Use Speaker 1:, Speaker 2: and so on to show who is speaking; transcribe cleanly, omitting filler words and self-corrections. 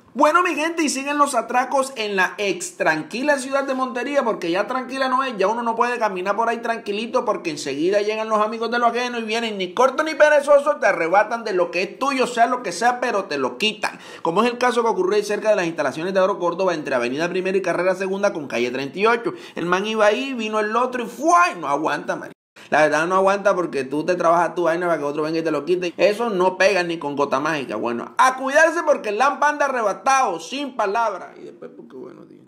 Speaker 1: Bueno, mi gente, y siguen los atracos en la ex tranquila ciudad de Montería, porque ya tranquila no es, ya uno no puede caminar por ahí tranquilito porque enseguida llegan los amigos de lo ajeno y vienen ni corto ni perezoso, te arrebatan de lo que es tuyo, sea lo que sea, pero te lo quitan. Como es el caso que ocurrió ahí cerca de las instalaciones de Oro Córdoba entre Avenida Primera y Carrera Segunda con calle 38. El man iba ahí, vino el otro y ¡fue! No aguanta, man. La verdad no aguanta porque tú te trabajas tu vaina para que otro venga y te lo quite. Eso no pega ni con gota mágica. Bueno, a cuidarse porque el lampa anda arrebatado, sin palabras. Y después porque bueno, Dios.